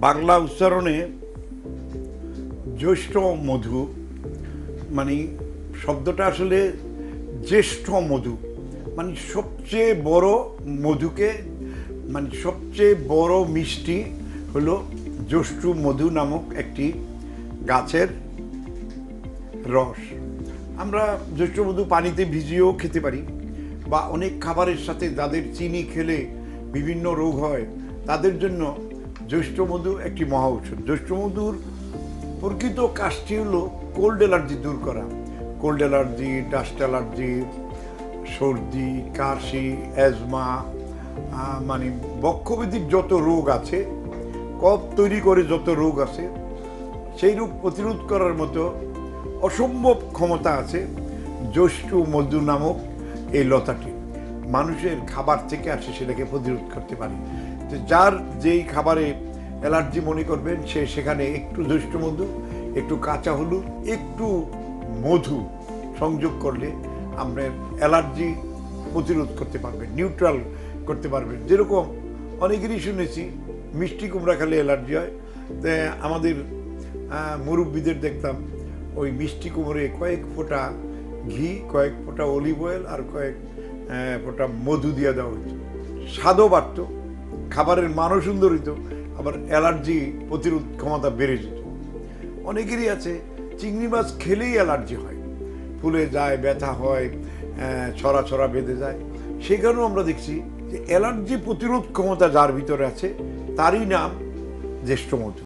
বাংলা উচ্চারণে জ্যৈষ্ঠ মধু মানে শব্দটা আসলে জ্যেষ্ঠ মধু মানে সবচেয়ে বড় মধুকে মানে সবচেয়ে বড় মিষ্টি হলো জ্যৈষ্ঠ মধু নামক একটি গাছের রস। আমরা জ্যৈষ্ঠ মধু পানিতে ভিজিয়েও খেতে পারি বা অনেক খাবারের সাথে যাদের চিনি খেলে বিভিন্ন রোগ হয় তাদের জন্য জ্যৈষ্ঠ মধু একটি মহা ঔষধ। জ্যৈষ্ঠ মধুর প্রকৃত কাজটি হলো কোল্ড অ্যালার্জি দূর করা। কোল্ড অ্যালার্জি, ডাস্ট অ্যালার্জি, সর্দি, কাশি, অ্যাজমা মানে বক্ষব্যাধির যত রোগ আছে, কফ তৈরি করে যত রোগ আছে সেই রোগ প্রতিরোধ করার মতো অসম্ভব ক্ষমতা আছে জ্যৈষ্ঠ মধু নামক এই লতাটি। মানুষের খাবার থেকে আসে সেটাকে প্রতিরোধ করতে পারে। তো যার যেই খাবারে অ্যালার্জি মনে করবেন সে সেখানে একটু জ্যৈষ্ঠ মধু, একটু কাঁচা হলুদ, একটু মধু সংযোগ করলে আপনার অ্যালার্জি প্রতিরোধ করতে পারবেন, নিউট্রাল করতে পারবেন। যেরকম অনেকেরই শুনেছি মিষ্টি কুমড়া খেলে অ্যালার্জি হয়, তাই আমাদের মুরব্বীদের দেখতাম ওই মিষ্টি কুমড়ে কয়েক ফোঁটা ঘি, কয়েক ফোঁটা অলিভ অয়েল আর কয়েক ফোঁটা মধু দিয়ে দেওয়া হতো। স্বাদও বাড়ত, খাবারের মানও সুন্দর হইতো, আবার অ্যালার্জি প্রতিরোধ ক্ষমতা বেড়ে যেত। অনেকেরই আছে চিংড়ি মাছ খেলেই অ্যালার্জি হয়, ফুলে যায়, ব্যথা হয়, ছড়া ছড়া বেঁধে যায়। সেখানেও আমরা দেখছি যে অ্যালার্জি প্রতিরোধ ক্ষমতা যার ভিতরে আছে তারই নাম জ্যৈষ্ঠ মধু।